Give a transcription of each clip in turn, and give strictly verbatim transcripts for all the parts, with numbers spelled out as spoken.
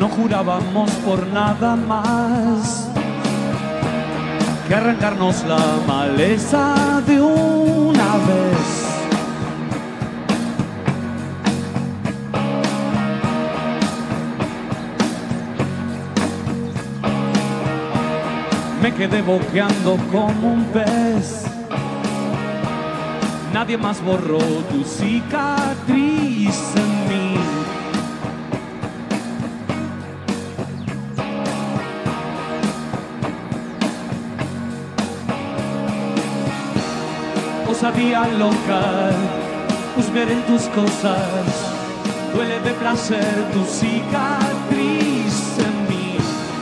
jurábamos por nada más que arrancarnos la maleza de una vez. Me quedé boqueando como un pez. Nadie más borró tu cicatriz en mí. Osadía loca, husmear en tus cosas. Duele de placer tu cicatriz en mí.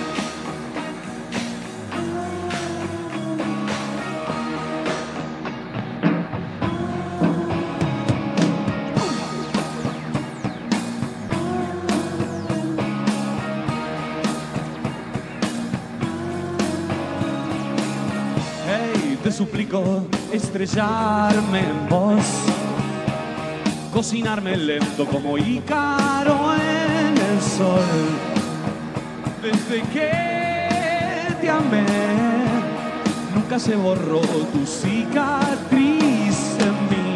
Te suplico estrellarme en vos, cocinarme lento como Ícaro en el sol. Desde que te amé, nunca se borró tu cicatriz en mí.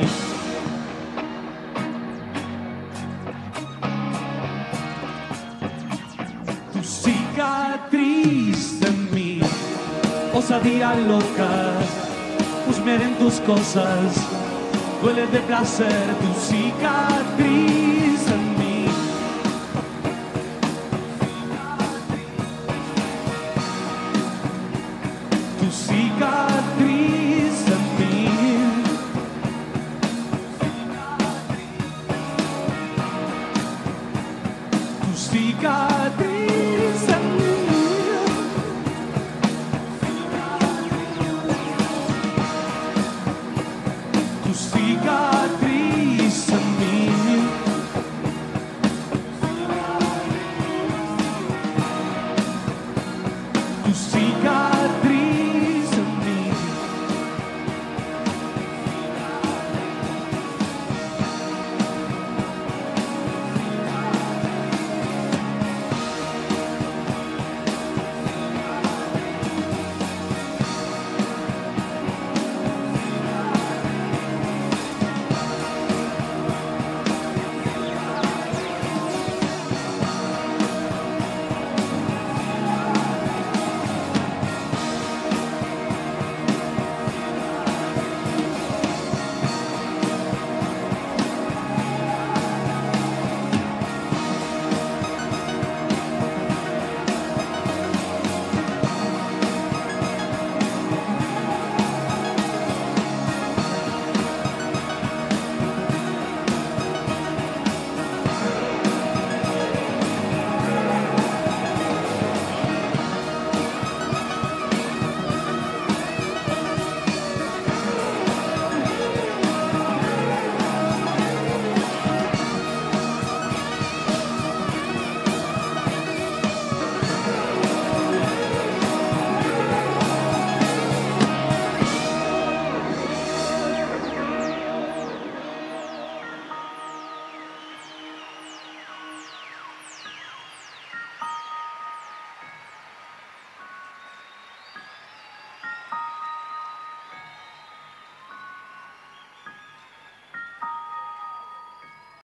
Tu cicatriz en mí. Osadía loca, husmear en tus cosas. Duele de placer tu cicatriz en mí. Tu cicatriz en mí. Tu cicatriz en mí. Tu cicatriz.